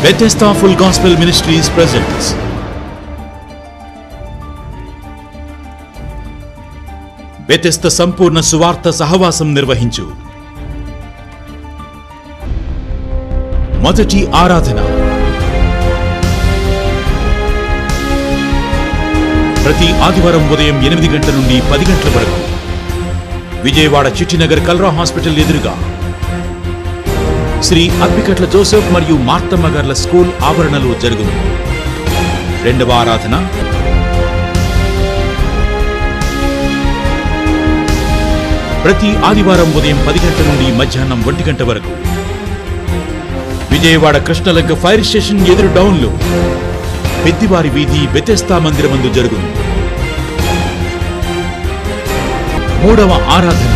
Bethesda Full Gospel Ministries presents Bethesda సంపూర్ణ సువార్త సహవాసం నిర్వహించు మొదటి ఆరాధన ప్రతి ఆదివారం ఉదయం 8 గంటల నుండి 10 గంటల వరకు విజయవాడ చిట్టినగర్ కల్రా హాస్పిటల్ ఎదురుగా శ్రీ అప్పికట్ల జోసెఫ్ మరియు మార్తమ్మ గార్ల స్కూల్ ఆవరణలో జరుగును. రెండవ ఆరాధన ప్రతి ఆదివారం ఉదయం 10 గంటల నుండి మధ్యాహ్నం 1 గంట వరకు విజయవాడ కృష్ణలంక ఫైర్ స్టేషన్ ఎదురు డౌన్లో పెద్దివారి వీధి బెతెస్దా మందిరమందు జరుగును. మూడవ ఆరాధన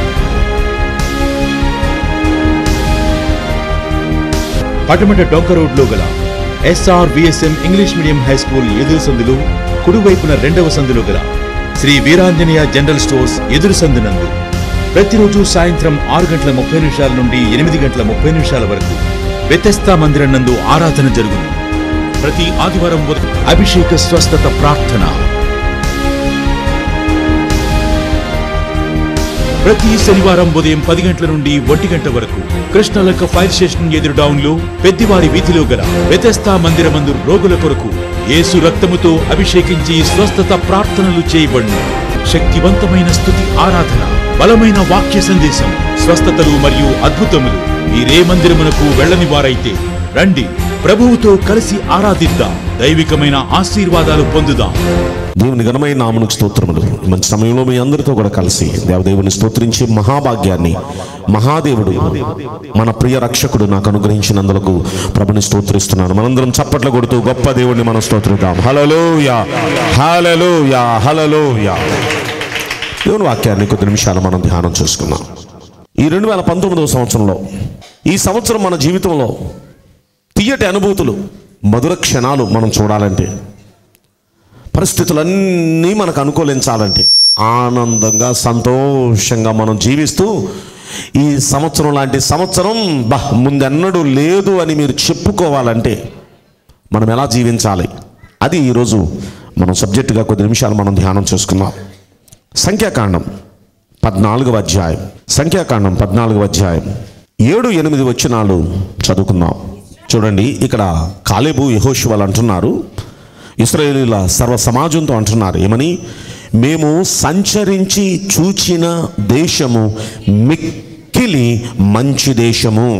పటమట డొంక రోడ్లో గల SRVSM English medium high school ఎదురు సందులు కుడివైపున రెండవ సందులో గల శ్రీ వీరాంజనేయ జనరల్ స్టోర్స్ ఎదురు సందునందు ప్రతిరోజు సాయంత్రం 6:30 నుండి 8:30 వరకు బెతెస్దా మందిరం నందు ఆరాధన జరుగును. ప్రతి ఆదివారం అభిషేక స్వస్థత ప్రార్థన, ప్రతి శనివారం ఉదయం 10 గంటల నుండి 1 గంట వరకు కృష్ణలంక ఫైర్ స్టేషన్ ఎదురు డౌన్లో పెద్దివారి వీధిలో గల బెతెస్దా మందిరమందు రోగుల కొరకు యేసు రక్తముతో అభిషేకించి స్వస్థత ప్రార్థనలు చేయబడును. శక్తివంతమైన స్తుతి ఆరాధన, బలమైన వాక్య సందేశం, స్వస్థతలు మరియు అద్భుతములు. మీరే మందిరమునకు వెళ్ళని వారైతే రండి, ప్రభువుతో కలిసి ఆరాధిద్దాం, దైవికమైన ఆశీర్వాదాలు పొందుదాం. దేవుని ఘనమైన నామమునకు స్తోత్రములు. మంచి సమయంలో మీ అందరితో కూడా కలిసి దేవదేవుని స్తోత్రించి మహాభాగ్యాన్ని మహాదేవుడు మన ప్రియ రక్షకుడు నాకు అనుగ్రహించినందుకు ప్రభుని స్తోత్రిస్తున్నాను. మనందరం చప్పట్లు కొడుతూ గొప్ప దేవుడిని మనం స్తోత్రిద్దాం. హల్లెలూయా, హల్లెలూయా, హల్లెలూయా. దేవుని వాక్యాన్ని కొద్ది నిమిషాలు మనం ధ్యానం చేసుకుందాం. ఈ 2019వ సంవత్సరంలో, ఈ సంవత్సరం మన జీవితంలో తీయటి అనుభూతులు, మధుర క్షణాలు మనం చూడాలంటే, పరిస్థితులన్నీ మనకు అనుకూలించాలంటే, ఆనందంగా సంతోషంగా మనం జీవిస్తూ ఈ సంవత్సరం లాంటి సంవత్సరం ముందెన్నడూ లేదు అని మీరు చెప్పుకోవాలంటే మనం ఎలా జీవించాలి, అది ఈరోజు మనం సబ్జెక్టుగా కొద్ది నిమిషాలు మనం ధ్యానం చేసుకుందాం. సంఖ్యాకాండం 14వ అధ్యాయం, సంఖ్యాకాండం 14వ అధ్యాయం 7-8 వచనాలు చదువుకుందాం. చూడండి, ఇక్కడ కాలేబు యెహోషువలు అంటున్నారు, ఇశ్రాయేలీయుల సర్వ సమాజంతో అంటున్నారు ఏమని? మేము సంచరించి చూచిన దేశము మిక్కిలి మంచి దేశము.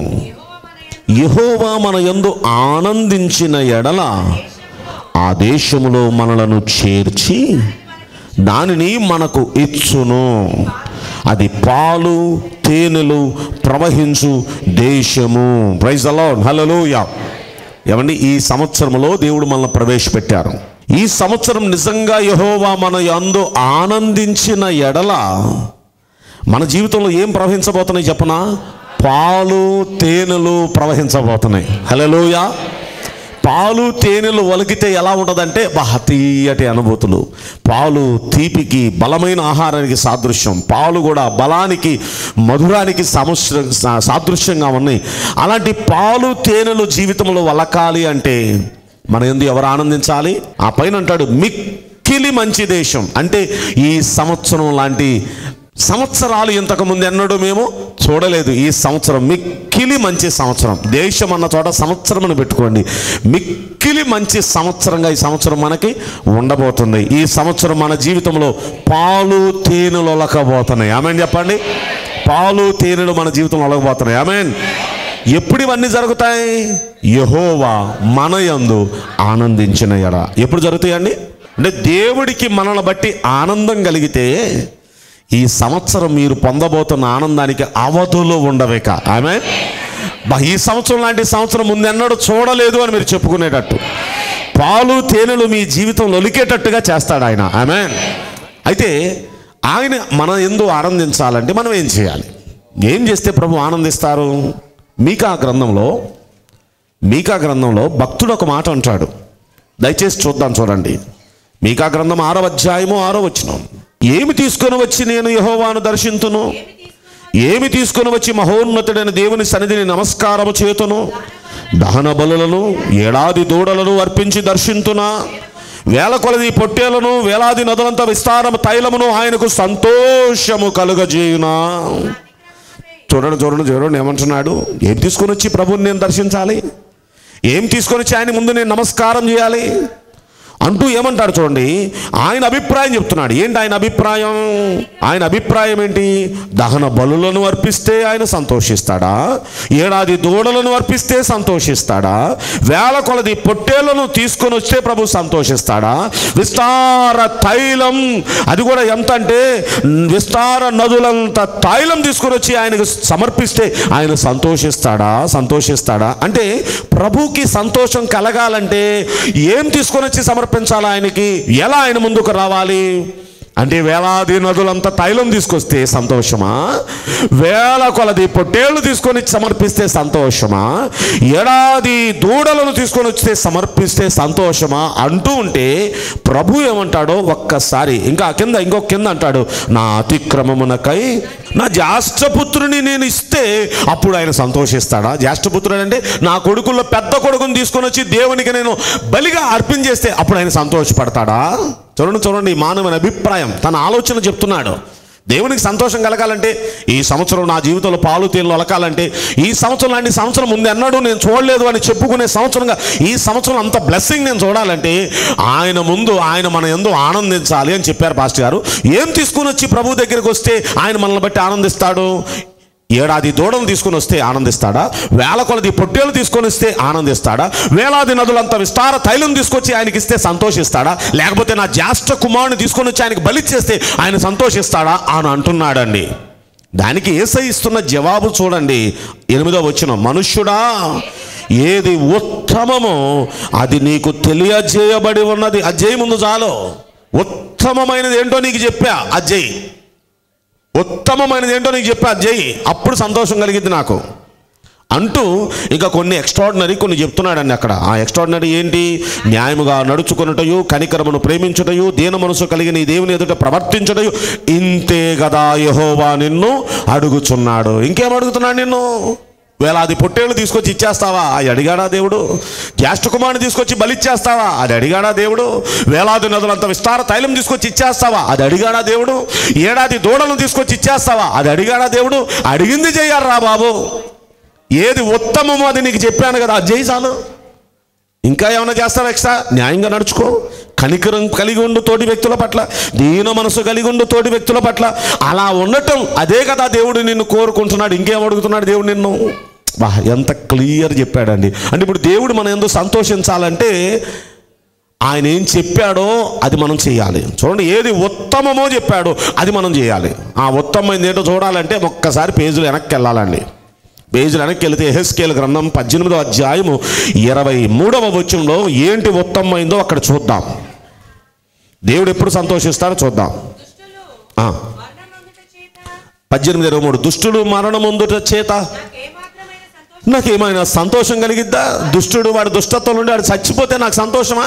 యెహోవా మన యందు ఆనందించిన ఎడల ఆ దేశములో మనలను చేర్చి దానిని మనకు ఇచ్చును. అది పాలు తేనెలు ప్రవహించు దేశము. Praise the lord, hallelujah. ఏమండి, ఈ సంవత్సరంలో దేవుడు మనల్ని ప్రవేశపెట్టారు. ఈ సంవత్సరం నిజంగా యెహోవా మన యందు ఆనందించిన ఎడల మన జీవితంలో ఏం ప్రవహించబోతున్నాయి చెప్పనా? పాలు తేనెలు ప్రవహించబోతున్నాయి. హల్లెలూయా. పాలు తేనెలు ఒలికితే ఎలా ఉంటుందంటే తీయటి అనుభూతులు. పాలు తీపికి, బలమైన ఆహారానికి సాదృశ్యం. పాలు కూడా బలానికి, మధురానికి సాదృశ్యంగా ఉన్నాయి. అలాంటి పాలు తేనెలు జీవితంలో వలకాలి అంటే మన యందు ఎవరు ఆనందించాలి? ఆ పైన అంటాడు మిక్కిలి మంచి దేశం. అంటే ఈ సంవత్సరం లాంటి సంవత్సరాలు ఇంతకుముందు ఎన్నడూ మేము చూడలేదు. ఈ సంవత్సరం మిక్కిలి మంచి సంవత్సరం. దేశం అన్న చోట సంవత్సరం అని పెట్టుకోండి. మిక్కిలి మంచి సంవత్సరంగా ఈ సంవత్సరం మనకి ఉండబోతుంది. ఈ సంవత్సరం మన జీవితంలో పాలు తేనెలు ఒలకబోతున్నాయి. ఆమేన్ చెప్పండి. పాలు తేనెలు మన జీవితంలో ఒలకబోతున్నాయి. ఆమేన్. ఎప్పుడు ఇవన్నీ జరుగుతాయి? యెహోవా మన యందు ఆనందించిన ఎడ. ఎప్పుడు జరుగుతాయండి అంటే దేవుడికి మనల్ని బట్టి ఆనందం కలిగితే ఈ సంవత్సరం మీరు పొందబోతున్న ఆనందానికి అవధులు ఉండవేక. ఆమేన్. ఈ సంవత్సరం లాంటి సంవత్సరం ముందెన్నడూ చూడలేదు అని మీరు చెప్పుకునేటట్టు పాలు తేనెలు మీ జీవితంలో ఒలికేటట్టుగా చేస్తాడు ఆయన. ఆమేన్. అయితే ఆయన మన యందు ఆనందించాలంటే మనం ఏం చేయాలి? ఏం చేస్తే ప్రభు ఆనందిస్తారు? మీకా గ్రంథంలో భక్తుడు ఒక మాట అంటాడు. దయచేసి చూద్దాం, చూడండి. మీకా గ్రంథం 6వ అధ్యాయము 6వ వచనం. ఏమి తీసుకొని వచ్చి నేను యెహోవాను దర్శింతును? ఏమి తీసుకొని వచ్చి మహోన్నతుడైన దేవుని సన్నిధిని నమస్కారము చేతును? దహన బలులను ఏడాది దూడలను అర్పించి దర్శింతునా, వేల కొలది పొట్టేలను వేలాది నదులంత విస్తార తైలమును ఆయనకు సంతోషము కలుగజేయునా. చూడండి ఏమంటున్నాడు? ఏం తీసుకొని వచ్చి ప్రభుని నేను దర్శించాలి, ఏం తీసుకొని వచ్చి ఆయన ముందు నేను నమస్కారం చేయాలి అంటూ ఏమంటాడు చూడండి. ఆయన అభిప్రాయం చెప్తున్నాడు. ఏంటి ఆయన అభిప్రాయం? ఆయన అభిప్రాయం ఏంటి? దహన బలులను అర్పిస్తే ఆయన సంతోషిస్తాడా, ఏడాది దూడలను అర్పిస్తే సంతోషిస్తాడా, వేల కొలది పొట్టేళ్లను తీసుకొని వస్తే ప్రభు సంతోషిస్తాడా, విస్తార తైలం, అది కూడా ఎంత అంటే విస్తార నదులంత తైలం తీసుకొని వచ్చి ఆయనకు సమర్పిస్తే ఆయన సంతోషిస్తాడా అంటే ప్రభుకి సంతోషం కలగాలంటే ఏం తీసుకొని వచ్చి సమర్పించాలి ఆయనకి, ఎలా ఆయన ముందుకు రావాలి అంటే వేలాది నదులంతా తైలం తీసుకొస్తే సంతోషమా, వేల కొలది పొట్టేళ్లు తీసుకొని సమర్పిస్తే సంతోషమా, ఏడాది దూడలను తీసుకొని వస్తే సమర్పిస్తే సంతోషమా అంటూ ఉంటే ప్రభు ఏమంటాడో ఒక్కసారి ఇంకొక కింద అంటాడు, నా అతిక్రమమునకై నా జ్యేష్ఠపుత్రుని నేను ఇస్తే అప్పుడు ఆయన సంతోషిస్తాడా? జ్యేష్ఠపుత్రుడు అంటే నా కొడుకుల్లో పెద్ద కొడుకుని తీసుకొని వచ్చి దేవునికి నేను బలిగా అర్పించేస్తే అప్పుడు ఆయన సంతోషపడతాడా? చూడండి మానవుని అభిప్రాయం, తన ఆలోచన చెప్తున్నాడు. దేవునికి సంతోషం కలగాలంటే, ఈ సంవత్సరం నా జీవితంలో పాలు తేలు అలకాలంటే, ఈ సంవత్సరం లాంటి సంవత్సరం ముందు ఎన్నడూ నేను చూడలేదు అని చెప్పుకునే సంవత్సరంగా ఈ సంవత్సరం అంత బ్లెస్సింగ్ నేను చూడాలంటే ఆయన ముందు ఆయన మన యందు ఆనందించాలి అని చెప్పారు పాస్టర్ గారు. ఏం తీసుకుని వచ్చి ప్రభు దగ్గరికి వస్తే ఆయన మనల్ని బట్టి ఆనందిస్తాడు? ఏడాది దూడలు తీసుకొని వస్తే ఆనందిస్తాడా, వేల కొలది పొట్టేలు తీసుకొని వస్తే ఆనందిస్తాడా, వేలాది నదులంత విస్తార తైలం తీసుకొచ్చి ఆయనకి ఇస్తే సంతోషిస్తాడా, లేకపోతే నా జ్యేష్ఠ కుమారుని తీసుకొని వచ్చి ఆయనకి బలిచ్చేస్తే ఆయన సంతోషిస్తాడా అని అంటున్నాడండి. దానికి యేసయ్య ఇస్తున్న జవాబు చూడండి, 8వ వచనం, మనుష్యుడా ఏది ఉత్తమమో అది నీకు తెలియజేయబడి ఉన్నది. అజ్జయ్ ముందు చాలు, ఉత్తమమైనది ఏంటో నీకు చెప్పా అజ్జయ్, ఉత్తమమైనది ఏంటో నీకు చెప్పా అజ్జయ్, అప్పుడు సంతోషం కలిగింది నాకు అంటూ ఇంకా కొన్ని చెప్తున్నాడండి అక్కడ. ఆ ఎక్స్ట్రాడినరీ ఏంటి? న్యాయముగా నడుచుకొనుటయు, కనికరమును ప్రేమించుటయు, దీన మనసు కలిగిన ఈ దేవుని ఎదుట ప్రవర్తించుటయు, ఇంతే కదా యెహోవా నిన్ను అడుగుచున్నాడు. ఇంకేం అడుగుతున్నాడు నిన్ను? వేలాది పొట్టేళ్ళు తీసుకొచ్చి ఇచ్చేస్తావా? అది అడిగాడా దేవుడు? జ్యేష్ఠ కుమారుని తీసుకొచ్చి బలిచ్చేస్తావా? అది అడిగాడా దేవుడు? వేలాది నదులంత విస్తార తైలం తీసుకొచ్చి ఇచ్చేస్తావా? అది అడిగాడా దేవుడు? ఏడాది దూడలను తీసుకొచ్చి ఇచ్చేస్తావా? అది అడిగాడా దేవుడు? అడిగింది చెయ్యారా బాబు. ఏది ఉత్తమమో అది నీకు చెప్పాను కదా, అది చాలు. ఇంకా ఏమైనా చేస్తారా ఎక్స్ట్రా? న్యాయంగా నడుచుకో, కనికరం కలిగి ఉండు తోటి వ్యక్తుల పట్ల, దీన మనసు కలిగి ఉండు తోటి వ్యక్తుల పట్ల. అలా ఉండటం అదే కదా దేవుడు నిన్ను కోరుకుంటున్నాడు. ఇంకేం అడుగుతున్నాడు దేవుడు నిన్ను? ఎంత క్లియర్ చెప్పాడండి. అంటే ఇప్పుడు దేవుడు మన యందు సంతోషించాలంటే ఆయన ఏం చెప్పాడో అది మనం చేయాలి. చూడండి, ఏది ఉత్తమమో చెప్పాడో అది మనం చేయాలి. ఆ ఉత్తమమైనది ఏంటో చూడాలంటే ఒక్కసారి పేజీలు వెనక్కి వెళ్ళాలండి. పేజీలు వెనక్కి వెళితే యెహెజ్కేలు గ్రంథం 18వ అధ్యాయము 23వ వచనంలో ఏంటి ఉత్తమమైందో అక్కడ చూద్దాం. దేవుడు ఎప్పుడు సంతోషిస్తాడో చూద్దాం. 18:23, దుష్టుడు మరణమొందుట చేత నాకేమైనా సంతోషం కలిగిద్దా? దుష్టుడు వాడి దుష్టత్వం నుండి వాడు చచ్చిపోతే నాకు సంతోషమా?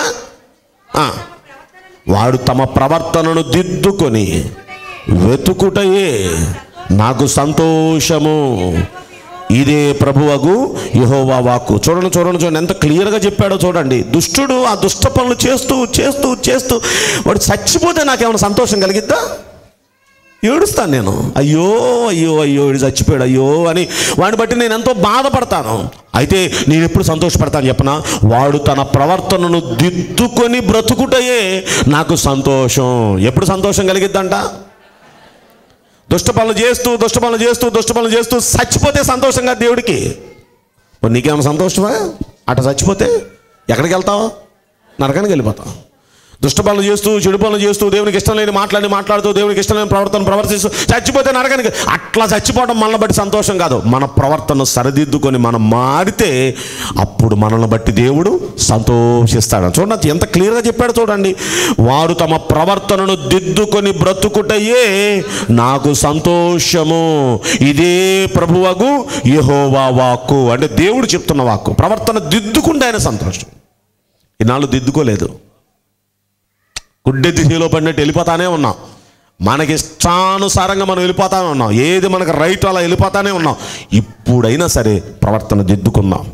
వాడు తమ ప్రవర్తనను దిద్దుకొని వెతుకుటయే నాకు సంతోషము. ఇదే ప్రభువగు యెహోవా వాక్కు. చూడండి ఎంత క్లియర్గా చెప్పాడో చూడండి. దుష్టుడు ఆ దుష్ట పనులు చేస్తూ చేస్తూ చేస్తూ వాడు చచ్చిపోతే నాకేమైనా సంతోషం కలిగిద్దా? ఏడుస్తాను నేను, అయ్యో అయ్యో అయ్యో వీడు చచ్చిపోయాడు అయ్యో అని. వాడిని బట్టి నేను ఎంతో బాధపడతాను. అయితే నేను ఎప్పుడు సంతోషపడతాను చెప్పనా? వాడు తన ప్రవర్తనను దిద్దుకొని బ్రతుకుటయే నాకు సంతోషం. ఎప్పుడు సంతోషం కలిగిద్దంట? దుష్ట పనులు చేస్తూ చచ్చిపోతే సంతోషంగా దేవుడికి. నీకేమైనా సంతోషమా? అట చచ్చిపోతే ఎక్కడికి వెళ్తావు? నరకానికి వెళ్ళిపోతావు. దుష్ట పనులు చేస్తూ చెడు పనులు చేస్తూ దేవునికి ఇష్టం లేని మాట్లాడుతూ దేవునికి ఇష్టం లేని ప్రవర్తిస్తూ చచ్చిపోతే నరకానికి. అట్లా చచ్చిపోవడం మనల్ని బట్టి సంతోషం కాదు. మన ప్రవర్తన సరిదిద్దుకొని మనం మారితే అప్పుడు మనల్ని బట్టి దేవుడు సంతోషిస్తాడు. చూడండి ఎంత క్లియర్గా చెప్పాడు చూడండి. వారు తమ ప్రవర్తనను దిద్దుకొని బ్రతుకుటయే నాకు సంతోషము. ఇదే ప్రభువగు యెహోవా వాక్కు. అంటే దేవుడు చెప్తున్న వాక్కు. ప్రవర్తన దిద్దుకుంటే ఆయన సంతోషం. ఈనాళ్ళు దిద్దుకోలేదు, గుడ్డె దిశలో పడినట్టు వెళ్ళిపోతానే ఉన్నాం. మనకి ఇష్టానుసారంగా మనం వెళ్ళిపోతానే ఉన్నాం. ఏది మనకు రైట్ అలా వెళ్ళిపోతానే ఉన్నాం. ఇప్పుడైనా సరే ప్రవర్తన దిద్దుకుందాం.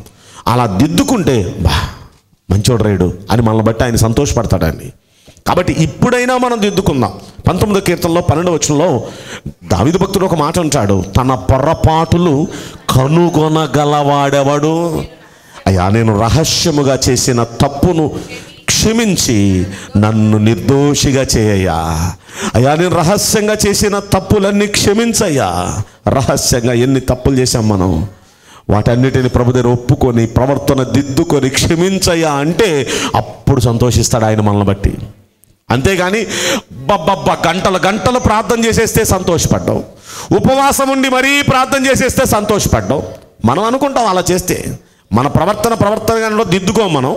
అలా దిద్దుకుంటే మంచోడు రేడు అని మనల్ని బట్టి ఆయన సంతోషపడతాడండి. కాబట్టి ఇప్పుడైనా మనం దిద్దుకుందాం. 19వ కీర్తనలో 12వ వచనంలో దావీదు భక్తుడు ఒక మాట అంటాడు, తన పొరపాటులు కనుగొనగలవాడెవడు? అయ్యా, నేను రహస్యముగా చేసిన తప్పును క్షమించి నన్ను నిర్దోషిగా చేయయ్యా. అయ్యా, నేను రహస్యంగా చేసిన తప్పులన్నీ క్షమించయ్యా. రహస్యంగా ఎన్ని తప్పులు చేశాం మనం, వాటన్నిటిని ప్రభు దగ్గర ఒప్పుకొని ప్రవర్తన దిద్దుకొని క్షమించయ్యా అంటే అప్పుడు సంతోషిస్తాడు ఆయన మనల్ని బట్టి. అంతేగాని గంటలు గంటలు ప్రార్థన చేసేస్తే సంతోషపడ్డాం, ఉపవాసం ఉండి మరీ ప్రార్థన చేసేస్తే సంతోషపడ్డాం. మనం అనుకుంటాం అలా చేస్తే మన ప్రవర్తనలో దిద్దుకోం మనం.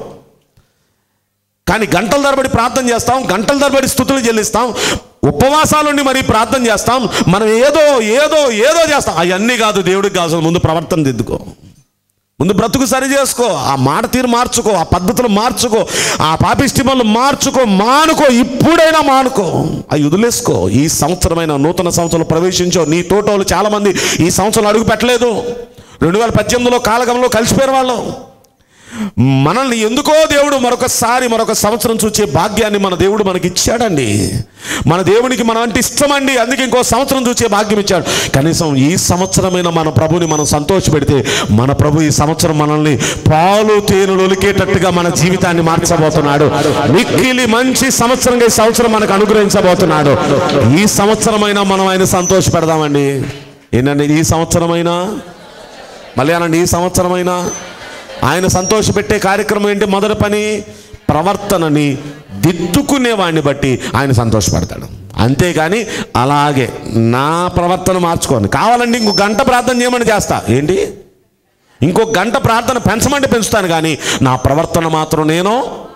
కానీ గంటల తరబడి ప్రార్థన చేస్తాం, గంటల తరబడి స్తుతులు చెల్లిస్తాం, ఉపవాసాలుండి మరీ ప్రార్థన చేస్తాం. మనం ఏదో ఏదో ఏదో చేస్తాం. అవన్నీ కాదు దేవుడికి కావాల్సిన. ముందు ప్రవర్తన దిద్దుకో, ముందు బ్రతుకు సరి చేసుకో, ఆ మాట తీరు మార్చుకో, ఆ పద్ధతులు మార్చుకో, ఆ పాపిష్టిమలు మార్చుకో, మానుకో. ఇప్పుడైనా మానుకో, అవి వదిలేసుకో. ఈ సంవత్సరమైన నూతన సంవత్సరంలో ప్రవేశించో. నీ తోటోళ్ళు చాలామంది ఈ సంవత్సరం అడుగు పెట్టలేదు. 2018లో కాలగమనంలో కలిసిపోయిన వాళ్ళు. మనల్ని ఎందుకో దేవుడు మరొక సంవత్సరం చూసే భాగ్యాన్ని మన దేవుడు మనకి ఇచ్చాడండి. మన దేవునికి మనం అంటే ఇష్టమండి, అందుకే ఇంకో సంవత్సరం చూసే భాగ్యం ఇచ్చాడు. కనీసం ఈ సంవత్సరమైన మన ప్రభుని మనం సంతోషపెడితే మన ప్రభు ఈ సంవత్సరం మనల్ని పాలు తేనెలు ఒలికేటట్టుగా మన జీవితాన్ని మార్చబోతున్నాడు. మిక్కిలి మంచి సంవత్సరంగా ఈ సంవత్సరం మనకు అనుగ్రహించబోతున్నాడు. ఈ సంవత్సరమైనా మనం ఆయన సంతోష పెడదామండి. ఏంటంటే ఈ సంవత్సరమైనా, మళ్ళీ అనండి, ఈ సంవత్సరమైనా ఆయన సంతోషపెట్టే కార్యక్రమం ఏంటి? మొదటి పని, ప్రవర్తనని దిద్దుకునేవాడిని బట్టి ఆయన సంతోషపడతాడు. అంతేగాని అలాగే నా ప్రవర్తన మార్చుకోండి, కావాలండి ఇంకో గంట ప్రార్థన చేయమని చేస్తా, ఏంటి ఇంకో గంట ప్రార్థన పెంచమంటే పెంచుతాను, కానీ నా ప్రవర్తన మాత్రం నేను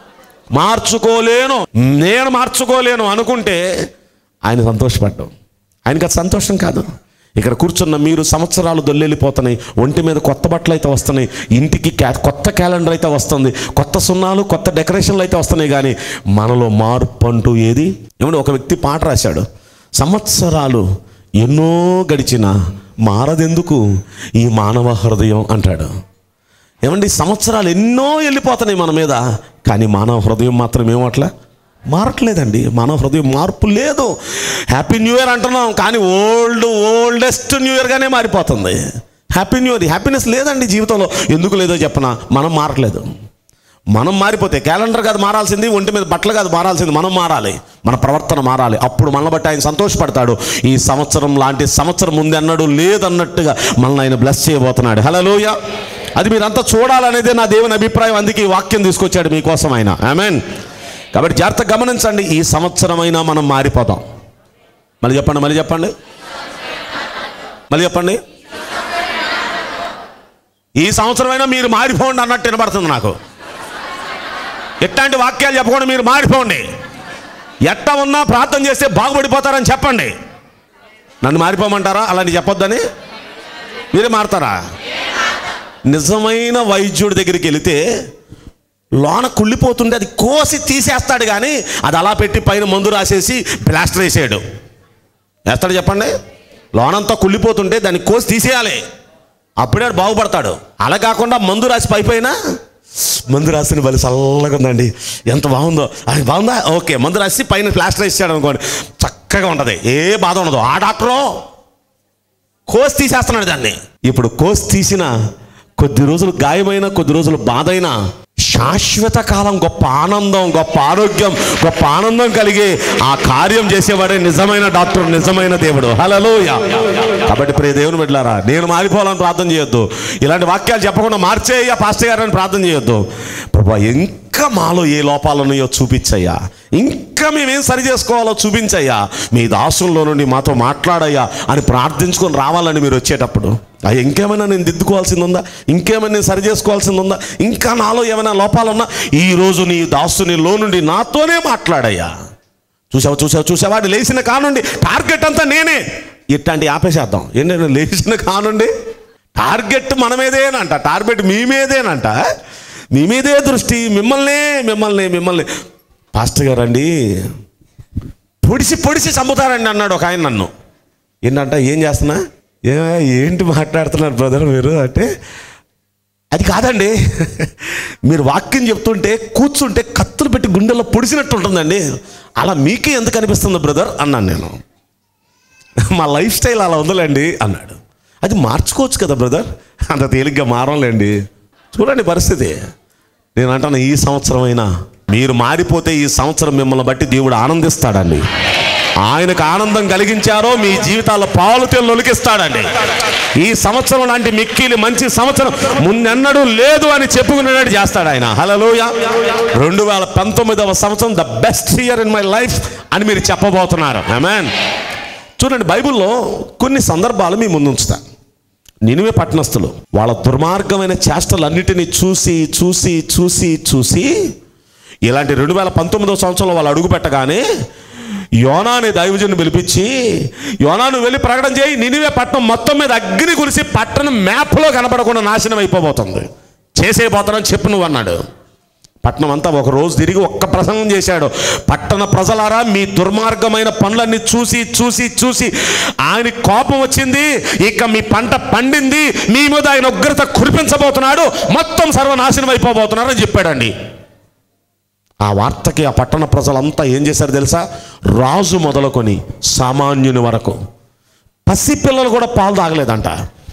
మార్చుకోలేను అనుకుంటే ఆయన సంతోషపడ్డాం. ఆయనకి అది సంతోషం కాదు. ఇక్కడ కూర్చున్న మీరు సంవత్సరాలు దొల్లెళ్ళిపోతున్నాయి, ఒంటి మీద కొత్త బట్టలు అయితే వస్తున్నాయి, ఇంటికి కొత్త క్యాలెండర్ అయితే వస్తుంది, కొత్త సున్నాలు కొత్త డెకరేషన్లు అయితే వస్తున్నాయి, కానీ మనలో మార్పు అంటూ ఏది? ఏమంటే ఒక వ్యక్తి పాట రాశాడు, సంవత్సరాలు ఎన్నో గడిచినా మారదెందుకు ఈ మానవ హృదయం అంటాడు. ఏమండి, సంవత్సరాలు ఎన్నో వెళ్ళిపోతున్నాయి మన మీద, కానీ మానవ హృదయం మాత్రం ఏమట్లా మారట్లేదండి. మానవ హృదయం మార్పు లేదు. హ్యాపీ న్యూ ఇయర్ అంటున్నాం, కానీ ఓల్డెస్ట్ న్యూ ఇయర్గానే మారిపోతుంది. హ్యాపీ న్యూ ఇయర్, హ్యాపీనెస్ లేదండి జీవితంలో. ఎందుకు లేదో చెప్పనా, మనం మారట్లేదు. మనం మారిపోతే క్యాలెండర్ కాదు మారాల్సింది, ఒంటి మీద బట్టలు కాదు మారాల్సింది, మనం మారాలి, మన ప్రవర్తన మారాలి. అప్పుడు మనల్ని బట్టి ఆయన సంతోషపడతాడు. ఈ సంవత్సరం లాంటి సంవత్సరం ముందెన్నడూ లేదన్నట్టుగా మనల్ని ఆయన బ్లెస్ చేయబోతున్నాడు. హల్లెలూయా. అది మీరంతా చూడాలనేదే నా దేవుని అభిప్రాయం. అందుకే ఈ వాక్యం తీసుకొచ్చాడు మీకోసం ఆయన. ఆమేన్. కాబట్టి జాగ్రత్తగా గమనించండి, ఈ సంవత్సరమైనా మనం మారిపోతాం. మళ్ళీ చెప్పండి. ఈ సంవత్సరమైనా మీరు మారిపోండి అన్నట్టు వినబడుతుంది నాకు. ఎట్లాంటి వాక్యాలు చెప్పకుండా మీరు మారిపోండి. ఎట్లా ఉన్నా ప్రార్థన చేస్తే బాగుపడిపోతారని చెప్పండి. నన్ను మారిపోమంటారా? అలాంటి చెప్పొద్దని మీరే మారుతారా? నిజమైన వైద్యుడి దగ్గరికి వెళితే లోన కుళ్ళిపోతుంటే అది కోసి తీసేస్తాడు, కానీ అది అలా పెట్టి పైన మందు రాసేసి ప్లాస్టర్ వేసాడు. వేస్తాడు చెప్పండి? లోనంతా కుళ్ళిపోతుంటే దాన్ని కోసి తీసేయాలి, అప్పుడే బాగుపడతాడు. అలా కాకుండా మందు రాసి పైపైన మందు రాసిన బలి చల్లగా ఉందండి, ఎంత బాగుందో, అది బాగుందా, ఓకే, మందు రాసి పైన ప్లాస్టర్ వేసాడు అనుకోండి, చక్కగా ఉంటుంది, ఏ బాధ ఉండదు. ఆ డాక్టరు కోసి తీసేస్తున్నాడు దాన్ని. ఇప్పుడు కోసి తీసిన కొద్ది రోజులు గాయమైన, కొద్ది రోజులు బాధ అయినా శాశ్వత కాలం గొప్ప ఆనందం, గొప్ప ఆరోగ్యం, గొప్ప ఆనందం కలిగే ఆ కార్యం చేసేవాడే నిజమైన డాక్టర్, నిజమైన దేవుడు. హల్లెలూయా. కాబట్టి ప్రియ దేవుని బిడ్డలారా, నేను మారిపోవాలని ప్రార్థన చేయొద్దు. ఇలాంటి వాక్యాలు చెప్పకుండా మార్చేయ్యా పాస్టర్ గారు అని ప్రార్థన చేయొద్దు. ప్రభువా, ఇంకా మాలో ఏ లోపాలు ఉన్నాయో చూపించయ్యా, ఇంకా మేమేం సరి చేసుకోవాలో చూపించయ్యా, మీ దాసుల్లో నుండి మాతో మాట్లాడయ్యా అని ప్రార్థించుకొని రావాలని మీరు వచ్చేటప్పుడు. ఇంకేమైనా నేను దిద్దుకోవాల్సింది ఉందా, ఇంకేమైనా నేను సరి చేసుకోవాల్సింది ఉందా, ఇంకా నాలో ఏమైనా లోపాలు ఉన్నా, ఈరోజు నీ దాసునిలో నుండి నాతోనే మాట్లాడయ్యా. చూసావా వాడు లేచిన కానుండి టార్గెట్ అంతా నేనే. ఇట్లాంటి ఆపేసేద్దాం. ఏంటంటే లేచిన కానుండి టార్గెట్ మన మీదేనంట, టార్గెట్ మీ మీదేనంట, మీ మీదే దృష్టి, మిమ్మల్ని పాస్టర్ గారు అండి పొడిసి చంపుతారండి అన్నాడు ఒక ఆయన నన్ను. ఏంటంట, ఏం చేస్తున్నా, ఏంటి మాట్లాడుతున్నారు బ్రదర్ మీరు అంటే, అది కాదండి, మీరు వాక్యం చెప్తుంటే కూర్చుంటే కత్తులు పెట్టి గుండెల్లో పొడిసినట్టు ఉంటుందండి. అలా మీకే ఎందుకు అనిపిస్తుంది బ్రదర్ అన్నాను నేను. మా లైఫ్ స్టైల్ అలా ఉందిలేండి అన్నాడు. అది మార్చుకోవచ్చు కదా బ్రదర్. అంత తేలిగ్గా మారంలేండి. చూడండి పరిస్థితి. నేను అంటాను, ఈ సంవత్సరం అయినా మీరు మారిపోతే ఈ సంవత్సరం మిమ్మల్ని బట్టి దేవుడు ఆనందిస్తాడండి. ఆయనకు ఆనందం కలిగించారో మీ జీవితాల్లో పాలు తేలు ఒలికిస్తాడండి. ఈ సంవత్సరం లాంటి మిక్కిలి మంచి సంవత్సరం ముందెన్నడూ లేదు అని చెప్పుకునేటట్టు చేస్తాడు ఆయన. హల్లెలూయా. 2019వ సంవత్సరం the best year in my life అని మీరు చెప్పబోతున్నారు. ఆమేన్. చూడండి, బైబిల్లో కొన్ని సందర్భాలు మీ ముందు ఉంచుతా. నినివే పట్టణస్థులు వాళ్ళ దుర్మార్గమైన చేష్టలన్నిటినీ చూసి చూసి చూసి చూసి ఇలాంటి 2019వ సంవత్సరంలో వాళ్ళు అడుగు పెట్టగానే యోనా అనే దైవజనుని పిలిపించి, యోనా నువ్వు వెళ్ళి ప్రకటన చేయి, నినివే పట్టణం మొత్తం మీద అగ్ని కురిసి పట్టణం మ్యాప్లో కనపడకుండా నాశనం అయిపోబోతుంది, చేసేయబోతానని చెప్పు నువ్వు అన్నాడు. పట్టణం అంతా ఒక రోజు తిరిగి ఒక్క ప్రసంగం చేశాడు. పట్టణ ప్రజలారా, మీ దుర్మార్గమైన పనులన్నీ చూసి చూసి చూసి ఆయన కోపం వచ్చింది, ఇక మీ పంట పండింది, మీ మీద ఆయన ఉగ్రత కురిపించబోతున్నాడు, మొత్తం సర్వనాశనం అయిపోబోతున్నారు అని చెప్పాడండి. ఆ వార్తకి ఆ పట్టణ ప్రజలంతా ఏం చేశారు తెలుసా? రాజు మొదలుకొని సామాన్యుని వరకు పసిపిల్లలు కూడా పాలు తాగలేదంట.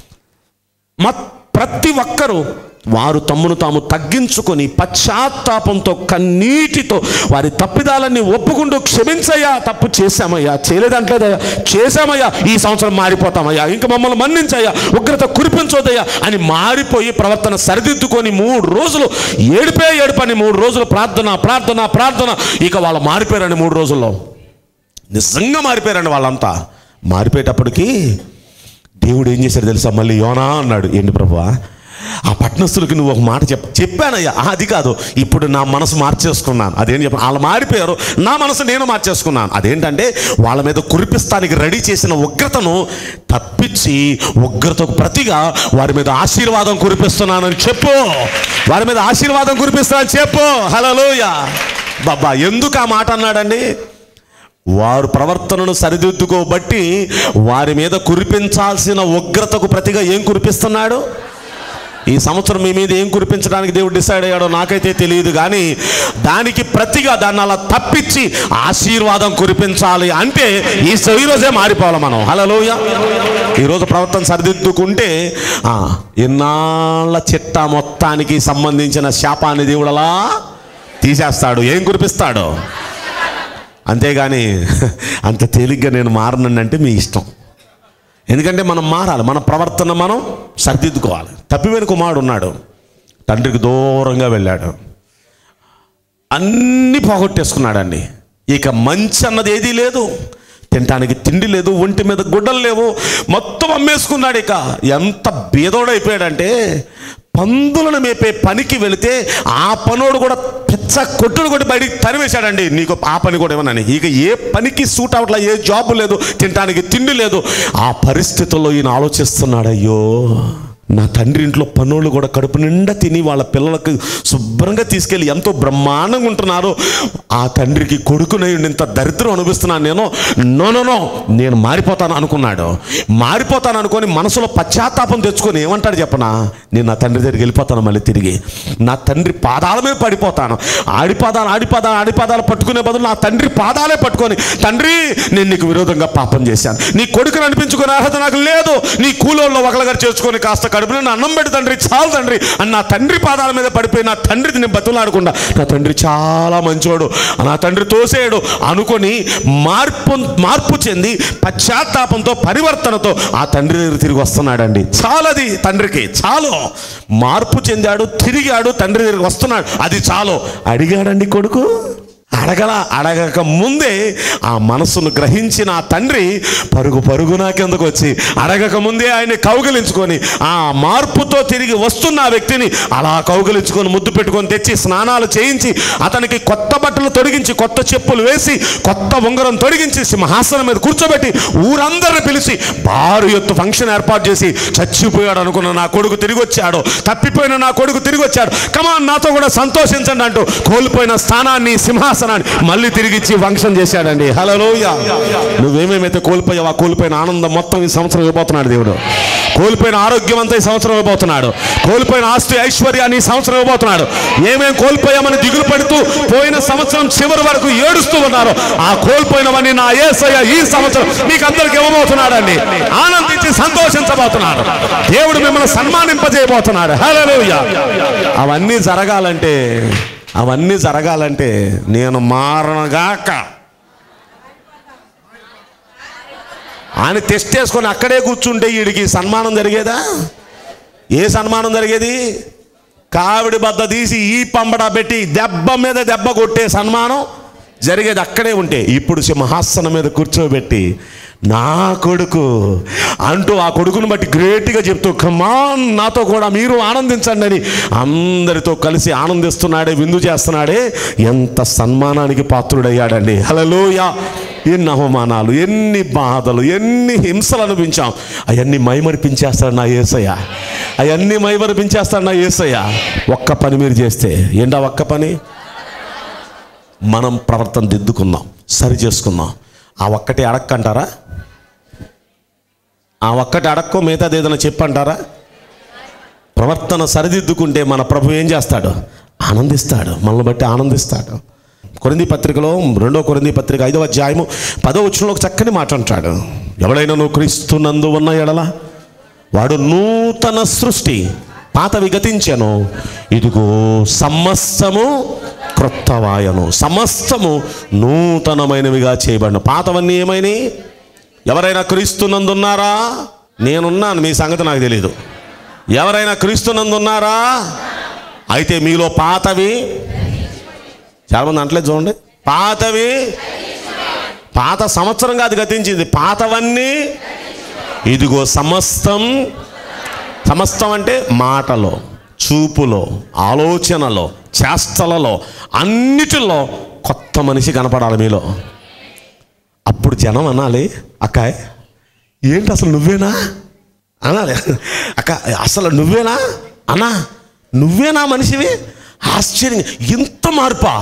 ప్రతి ఒక్కరూ వారు తమ్మును తాము తగ్గించుకొని పశ్చాత్తాపంతో కన్నీటితో వారి తప్పిదాలన్నీ ఒప్పుకుంటూ, క్షమించయ్యా, తప్పు చేశామయ్యా, చేయలేదంటలేదయ్యా, చేశామయ్యా, ఈ సంవత్సరం మారిపోతామయ్యా, ఇంకా మమ్మల్ని మన్నించయ్యా, ఉగ్రత కురిపించొద్దయ్యా అని మారిపోయి ప్రవర్తన సరిదిద్దుకొని 3 రోజులు ఏడుపని 3 రోజులు ప్రార్థన ప్రార్థన ప్రార్థన. ఇక వాళ్ళు మారిపోయారండి. 3 రోజుల్లో నిజంగా మారిపోయారండి వాళ్ళంతా. మారిపోయేటప్పటికి దేవుడు ఏం చేశాడు తెలుసా? మళ్ళీ యోనా అన్నాడు. ఏంటి ప్రభువా? ఆ పట్టణస్థులకి నువ్వు ఒక మాట చెప్పానయ్యా. అది కాదు, ఇప్పుడు నా మనసు మార్చేసుకున్నాను. అదేంటి చెప్పాను? వాళ్ళు మారిపోయారు, నా మనసు నేను మార్చేసుకున్నాను. అదేంటంటే వాళ్ళ మీద కురిపిస్తానికి రెడీ చేసిన ఉగ్రతను తప్పించి ఉగ్రతకు ప్రతిగా వారి మీద ఆశీర్వాదం కురిపిస్తున్నానని చెప్పు. వారి మీద ఆశీర్వాదం కురిపిస్తానని చెప్పు. హల్లెలూయా. బాబా, ఎందుకు ఆ మాట అన్నాడండి? వారు ప్రవర్తనను సరిదిద్దుకోబట్టి వారి మీద కురిపించాల్సిన ఉగ్రతకు ప్రతిగా ఏం కురిపిస్తున్నాడు? ఈ సంవత్సరం మీ మీద ఏం కురిపించడానికి దేవుడు డిసైడ్ అయ్యాడో నాకైతే తెలియదు, కానీ దానికి ప్రతిగా దాన్ని అలా తప్పించి ఆశీర్వాదం కురిపించాలి అంటే ఈరోజే మారిపోవాలి మనం. హల్లెలూయా. ఈరోజు ప్రవర్తన సరిదిద్దుకుంటే ఇన్నాళ్ళ చిట్టా మొత్తానికి సంబంధించిన శాపాన్ని దేవుడు అలా తీసేస్తాడు. ఏం కురిపిస్తాడు? అంతేగాని అంత తేలిగ్గా నేను మారనంటే మీ ఇష్టం. ఎందుకంటే మనం మారాలి, మన ప్రవర్తన మనం సరిదిద్దుకోవాలి. తప్పిపోయిన కుమారుడు ఉన్నాడు, తండ్రికి దూరంగా వెళ్ళాడు, అన్నీ పోగొట్టేసుకున్నాడండి. ఇక మంచి అన్నది ఏదీ లేదు, తినటానికి తిండి లేదు, ఒంటి మీద గుడ్డలు లేవు, మొత్తం అమ్మేసుకున్నాడు. ఇక ఎంత బీదోడైపోయాడంటే పందులను మేపే పనికి వెళితే ఆ పనోడు కూడా పెద్ద కొట్టుడు కొట్టి బయటికి తరివేశాడండి. నీకు ఆ పని కూడా ఇవ్వనని. ఇక ఏ పనికి సూట్ అవట్లా, ఏ జాబు లేదు, తినడానికి తిండి లేదు. ఆ పరిస్థితుల్లో ఈయన ఆలోచిస్తున్నాడు, అయ్యో నా తండ్రి ఇంట్లో పనులు కూడా కడుపు నిండా తిని వాళ్ళ పిల్లలకు శుభ్రంగా తీసుకెళ్ళి ఎంతో బ్రహ్మాండంగా ఉంటున్నారు, ఆ తండ్రికి కొడుకునై ఇంత దరిద్రం అనిపిస్తున్నాను నేను. నో నేను మారిపోతాను అనుకున్నాడు. మారిపోతాను అనుకొని మనసులో పశ్చాత్తాపం తెచ్చుకొని ఏమంటాడు చెప్పనా? నేను నా తండ్రి దగ్గరికి వెళ్ళిపోతాను, మళ్ళీ తిరిగి నా తండ్రి పాదాల మీద పడిపోతాను. ఆడిపాదాలు పట్టుకునే బదులు నా తండ్రి పాదాలే పట్టుకొని, తండ్రి నేను నీకు విరోధంగా పాపం చేశాను, నీ కొడుకుని అనిపించుకునే అర్హత నాకు లేదు, నీ కూలోళ్ళు ఒకళ్ళగారు చేసుకొని కాస్త కడుపున అన్నం పెట్టి తండ్రి, చాలు తండ్రి అని నా తండ్రి పాదాల మీద పడిపోయి నా తండ్రికి నేను బతులాడకుండా, నా తండ్రి చాలా మంచోడు, నా తండ్రి తోసేయడు అనుకొని మార్పు చెంది పశ్చాత్తాపంతో పరివర్తనతో ఆ తండ్రి దగ్గర తిరిగి వస్తున్నాడండి. చాలది తండ్రికి, చాలు. మార్పు చెందాడు, తిరిగాడు, తండ్రి దగ్గరికి వస్తున్నాడు, అది చాలు. అడిగాడండి కొడుకు? అడగక ముందే ఆ మనసును గ్రహించిన ఆ తండ్రి పరుగున కిందకు వచ్చి అడగక ముందే ఆయన్ని కౌగిలించుకొని ఆ మార్పుతో తిరిగి వస్తున్న ఆ వ్యక్తిని అలా కౌగిలించుకొని ముద్దు పెట్టుకొని తెచ్చి స్నానాలు చేయించి అతనికి కొత్త బట్టలు తొడిగించి, కొత్త చెప్పులు వేసి, కొత్త ఉంగరం తొడిగించి సింహాసనం మీద కూర్చోబెట్టి ఊరందరిని పిలిచి భారీ ఎత్తు ఫంక్షన్ ఏర్పాటు చేసి, చచ్చిపోయాడు అనుకున్న నా కొడుకు తిరిగి వచ్చాడు, తప్పిపోయిన నా కొడుకు తిరిగి వచ్చాడు, కమాన్ నాతో కూడా సంతోషించండి అంటూ కోల్పోయిన స్థానాన్ని, సింహాసనం సింహాసనాన్ని మళ్ళీ తిరిగి ఇచ్చి ఫంక్షన్ చేశాడండి. హల్లెలూయా. నువ్వేమేమైతే కోల్పోయావు ఆ కోల్పోయిన ఆనందం మొత్తం ఈ సంవత్సరం ఇవ్వబోతున్నాడు దేవుడు. కోల్పోయిన ఆరోగ్యం అంతా ఈ సంవత్సరం ఇవ్వబోతున్నాడు. కోల్పోయిన ఆస్తి ఐశ్వర్యాన్ని ఈ సంవత్సరం ఇవ్వబోతున్నాడు. ఏమేం కోల్పోయామని దిగులు పడుతూ పోయిన సంవత్సరం చివరి వరకు ఏడుస్తూ ఉన్నారు, ఆ కోల్పోయినవన్నీ నా యేసయ్య ఈ సంవత్సరం మీకు అందరికి ఇవ్వబోతున్నాడండి. ఆనందించి సంతోషించబోతున్నాడు. దేవుడు మిమ్మల్ని సన్మానింపజేయబోతున్నాడు. హల్లెలూయా. అవన్నీ జరగాలంటే నేను మారనగాక ఆయన టెస్ట్ చేసుకొని అక్కడే కూర్చుంటే వీడికి సన్మానం జరిగేదా? ఏ సన్మానం జరిగేది? కావిడి బద్ద తీసి ఈ పంబడా పెట్టి దెబ్బ మీద దెబ్బ కొట్టే సన్మానం జరిగేది అక్కడే ఉంటే. ఇప్పుడు సింహాసనం మీద కూర్చోబెట్టి నా కొడుకు అంటూ ఆ కొడుకును బట్టి గ్రేట్గా చెప్తూ కమాన్ నాతో కూడా మీరు ఆనందించండి అని అందరితో కలిసి ఆనందిస్తున్నాడే, విందు చేస్తున్నాడే. ఎంత సన్మానానికి పాత్రుడయ్యాడండి. హల్లెలూయా. ఎన్ని అవమానాలు, ఎన్ని బాధలు, ఎన్ని హింసలు అనిపించాం. అవన్నీ మైమరిపించేస్తాడు నా యేసయ్య. అవన్నీ మైమరిపించేస్తాడు నా యేసయ్య. ఒక్క పని మీరు చేస్తే ఏంటా ఒక్క పని? మనం ప్రవర్తన దిద్దుకుందాం, సరి చేసుకుందాం. ఆ ఒక్కటి అడక్కంటారా? ఆ ఒక్కటి అడక్కో మిగతాది ఏదైనా చెప్పంటారా? ప్రవర్తన సరిదిద్దుకుంటే మన ప్రభు ఏం చేస్తాడు? ఆనందిస్తాడు, మనల్ని బట్టి ఆనందిస్తాడు. కొరింథీ పత్రికలో 2వ కొరింథీ పత్రిక 5వ అధ్యాయము 10వ వచనంలో ఒక చక్కని మాట అంటాడు. ఎవడైనా నువ్వు క్రీస్తునందు ఉన్న ఎడల వాడు నూతన సృష్టి, పాతవి గతించెను, ఇదిగో సమస్తము క్రొత్తవాయను. సమస్తము నూతనమైనవిగా చేయబడిన. పాతవన్నీ ఏమైనాయి? ఎవరైనా క్రీస్తునందున్నారా? నేనున్నాను, మీ సంగతి నాకు తెలియదు. ఎవరైనా క్రీస్తునందున్నారా? అయితే మీలో పాతవి, చాలామంది అంటలేదు చూడండి, పాతవి, పాత సంవత్సరం కాదు గతించింది, పాతవన్నీ ఇదిగో సమస్తం. సమస్తం అంటే మాటలో, చూపులో, ఆలోచనలో, చేష్టలలో, అన్నిటిలో కొత్త మనిషి కనపడాలి మీలో. అప్పుడు జనం అనాలి, అక్కాయ్ ఏంటి అసలు నువ్వేనా అనాలి. అక్క అసలు నువ్వేనా అన్నా, నువ్వేనా మనిషివి? ఆశ్చర్యంగా ఇంత మార్పా?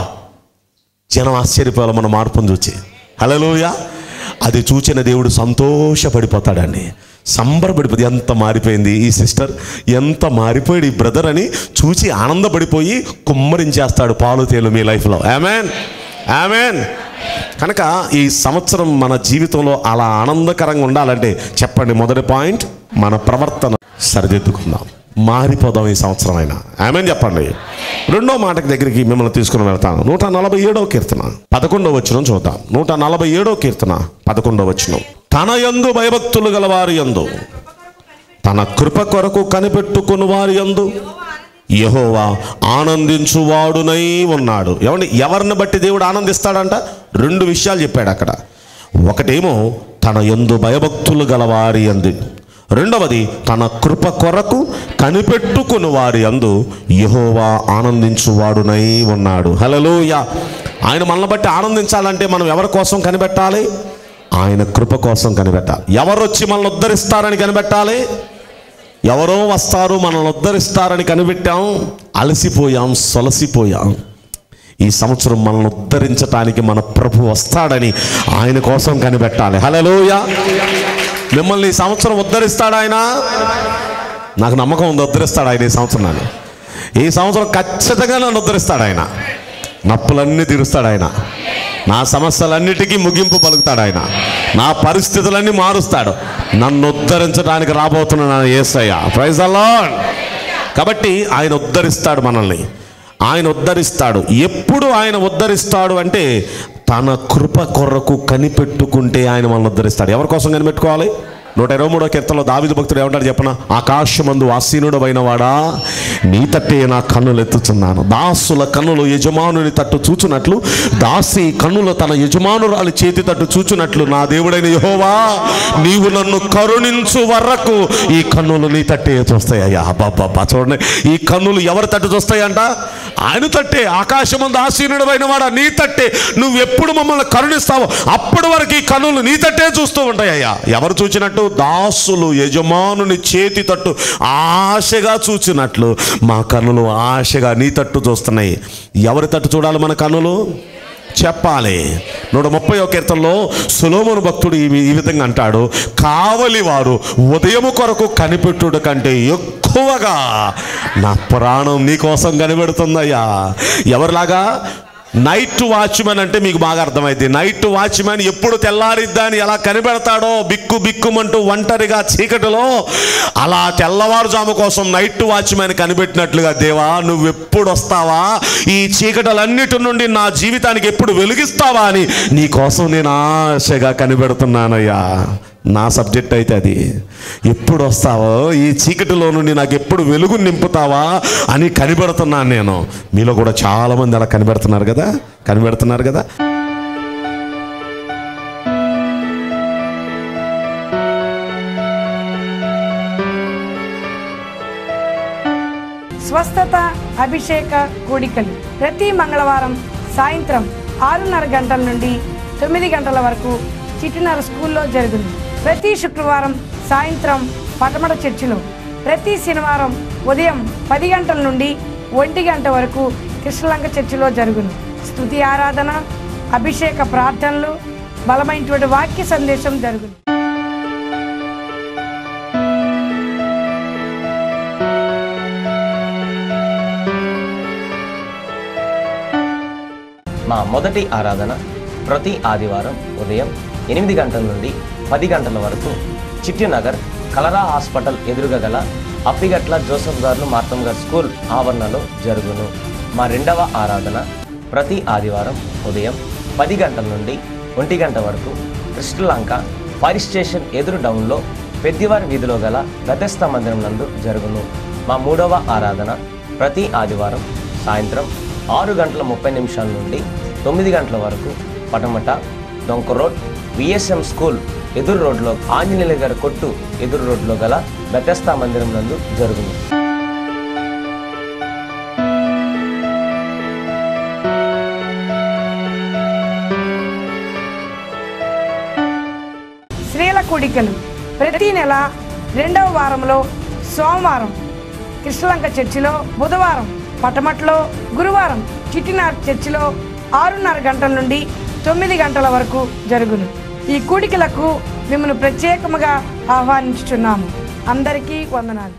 జనం ఆశ్చర్యపోవాలి మన మార్పును చూచి. హల్లెలూయా. అది చూచిన దేవుడు సంతోషపడిపోతాడండి, సంబరపడిపోతుంది. ఎంత మారిపోయింది ఈ సిస్టర్, ఎంత మారిపోయాడు ఈ బ్రదర్ అని చూచి ఆనందపడిపోయి కుమ్మరించేస్తాడు పాలు తేలు మీ లైఫ్లో. ఆమేన్, ఆమేన్. కనుక ఈ సంవత్సరం మన జీవితంలో అలా ఆనందకరంగా ఉండాలంటే చెప్పండి, మొదటి పాయింట్ మన ప్రవర్తన సరిదిద్దుకుందాం, మారిపోదాం ఈ సంవత్సరం అయినా. ఆమేన్ చెప్పండి. రెండో మాటకి దగ్గరికి మిమ్మల్ని తీసుకుని వెళ్తాను. 147వ కీర్తన 11వ వచనం చూద్దాం. 147వ కీర్తన 11వ వచనం. తన యందు భయభక్తులు గల వారి యందు, తన కృప కొరకు కనిపెట్టుకుని వారి యందు యెహోవా ఆనందించువాడునై ఉన్నాడు. ఏమండి, ఎవరిని బట్టి దేవుడు ఆనందిస్తాడంట? 2 విషయాలు చెప్పాడు అక్కడ. ఒకటేమో తన యందు భయభక్తులు గల వారి యందు, రెండవది తన కృప కొరకు కనిపెట్టుకుని వారి యందు యెహోవా ఆనందించువాడునై ఉన్నాడు. హల్లెలూయా. ఆయన మనల్ని బట్టి ఆనందించాలంటే మనం ఎవరి కోసం కనిపెట్టాలి? ఆయన కృప కోసం కనిపెట్టాలి. ఎవరు వచ్చి మనల్ని ఉద్ధరిస్తారని కనిపెట్టాలి? ఎవరో వస్తారు మనల్ని ఉద్ధరిస్తారని కనిపెట్టాం, అలసిపోయాం, సొలసిపోయాం. ఈ సంవత్సరం మనల్ని ఉద్ధరించడానికి మన ప్రభు వస్తాడని ఆయన కోసం కనిపెట్టాలి. హల్లెలూయా. మిమ్మల్ని ఈ సంవత్సరం ఉద్ధరిస్తాడు ఆయన. నాకు నమ్మకం ఉంది, ఉద్ధరిస్తాడు ఆయన ఈ సంవత్సరం. నన్ను ఈ సంవత్సరం ఖచ్చితంగా నన్ను ఉద్ధరిస్తాడు ఆయన. నప్పులన్నీ తీరుస్తాడు ఆయన. నా సమస్యలన్నిటికీ ముగింపు పలుకుతాడు ఆయన. నా పరిస్థితులన్నీ మారుస్తాడు. నన్ను ఉద్ధరించడానికి రాబోతున్నాను యేసయ్య. Praise the lord. కాబట్టి ఆయన ఉద్ధరిస్తాడు మనల్ని, ఆయన ఉద్ధరిస్తాడు. ఎప్పుడు ఆయన ఉద్ధరిస్తాడు అంటే తన కృప కొరకు కనిపెట్టుకుంటే ఆయన మనల్ని ఉద్ధరిస్తాడు. ఎవరి కోసం కనిపెట్టుకోవాలి? 123వ కీర్తనలో దావీదు భక్తుడు ఏమంటాడు చెప్పనా? ఆకాశమందు ఆసీనుడవైన వాడా, నీ తట్టే నా కన్నులు ఎత్తుచున్నాను. దాసుల కన్నులు యజమానుని తట్టు చూచున్నట్లు, దాసి కన్నులు తన యజమానురాలి చేతి తట్టు చూచున్నట్లు, నా దేవుడైన యెహోవా నీవు నన్ను కరుణించు వరకు ఈ కన్నులు నీ తట్టే చూస్తాయ్యా. అబ్బా చూడండి, ఈ కన్నులు ఎవరి తట్టు చూస్తాయంట? ఆయన తట్టే. ఆకాశమందు ఆసీనుడవైన వాడా, నీ తట్టే. నువ్వు ఎప్పుడు మమ్మల్ని కరుణిస్తావో అప్పటి వరకు ఈ కన్నులు నీ తట్టే చూస్తూ ఉంటాయ్యా. ఎవరు చూచినట్టు? దాసులు యజమానుని చేతి తట్టు ఆశగా చూచినట్లు మా కన్నులు ఆశగా నీ తట్టు చూస్తున్నాయి. ఎవరి తట్టు చూడాలి మన కన్నులు? చెప్పాలి. 130వ కీర్తనలో సొలొమోను భక్తుడు ఈ విధంగా అంటాడు, కావలి వారు ఉదయము కొరకు కనిపెట్టుట కంటే ఎక్కువగా నా ప్రాణం నీ కోసం కనిపెడుతుందయ్యా. ఎవరిలాగా? నైట్ వాచ్మెన్ అంటే మీకు బాగా అర్థమైంది. నైట్ వాచ్మెన్ ఎప్పుడు తెల్లారిద్దా అని ఎలా కనిపెడతాడో, బిక్కు బిక్కుమంటూ ఒంటరిగా చీకటిలో, అలా తెల్లవారుజాము కోసం నైట్ వాచ్మెన్ కనిపెట్టినట్లుగా దేవా నువ్వు ఎప్పుడు వస్తావా, ఈ చీకటలన్నిటి నుండి నా జీవితానికి ఎప్పుడు వెలిగిస్తావా అని నీ కోసం నేను ఆశగా కనిపెడుతున్నానయ్యా. నా సబ్జెక్ట్ అయితే అది. ఎప్పుడు వస్తావో, ఈ చీకటిలో నుండి నాకు ఎప్పుడు వెలుగు నింపుతావా అని కనిపెడుతున్నాను నేను. మీలో కూడా చాలామంది అలా కనిపెడుతున్నారు కదా. స్వస్థత అభిషేక కూడికలు ప్రతి మంగళవారం సాయంత్రం 6:30 గంటల నుండి 9 గంటల వరకు చిట్టినర స్కూల్లో జరుగును. ప్రతి శుక్రవారం సాయంత్రం పటమట చర్చిలో, ప్రతి శనివారం ఉదయం 10 గంటల నుండి 1 గంట వరకు కృష్ణలంక చర్చిలో జరుగును. స్తుతి ఆరాధన, అభిషేక ప్రార్థనలు, బలమైనటువంటి వాక్య సందేశం జరుగును. మా మొదటి ఆరాధన ప్రతి ఆదివారం ఉదయం 8 గంటల నుండి 10 గంటల వరకు చిట్టినగర్ కలరా హాస్పిటల్ ఎదురుగా గల అప్పిగట్ల జోసఫ్ గారు మార్తం గారు స్కూల్ ఆవరణలో జరుగును. మా రెండవ ఆరాధన ప్రతి ఆదివారం ఉదయం 10 గంటల నుండి 1 గంట వరకు కృష్ణలంక ఫైర్ స్టేషన్ ఎదురు డౌన్లో పెద్దివారి వీధిలో గల బెతెస్దా మందిరం నందు జరుగును. మా మూడవ ఆరాధన ప్రతి ఆదివారం సాయంత్రం 6:30 నుండి 9 గంటల వరకు పటమట డొంక రోడ్ విఎస్ఎం స్కూల్ ఎదురు రోడ్లో ఆంజనేయుల గారి కొట్టు ఎదురు రోడ్లో గల బెతెస్దా మందిరం నందు జరుగును. స్త్రీల కూడికలు ప్రతి నెల 2వ వారంలో సోమవారం కృష్ణలంక చర్చిలో, బుధవారం పటమట్లో, గురువారం చిట్టినార్ చర్చిలో 6:30 గంటల నుండి 9 గంటల వరకు జరుగును. ఈ కూడికలకు మిమ్మల్ని ప్రత్యేకముగా ఆహ్వానించుచున్నాము. అందరికీ వందనాలు.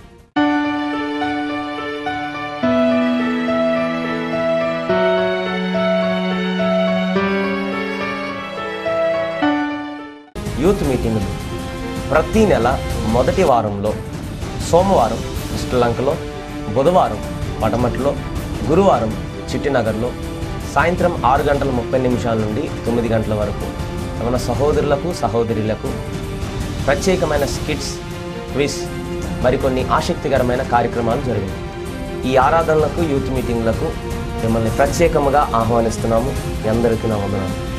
యూత్ మీటింగులు ప్రతి నెల మొదటి వారంలో సోమవారం కృష్ణలంకలో, బుధవారం పటమట్లో, గురువారం చిట్టినగర్లో సాయంత్రం 6:30 నుండి 9 గంటల వరకు మన సహోదరులకు సహోదరులకు ప్రత్యేకమైన స్కిట్స్, క్విజ్, మరికొన్ని ఆసక్తికరమైన కార్యక్రమాలు జరిగాయి. ఈ ఆరాధనలకు, యూత్ మీటింగ్లకు మిమ్మల్ని ప్రత్యేకముగా ఆహ్వానిస్తున్నాము. మీ అందరికీ నా వందనాలు.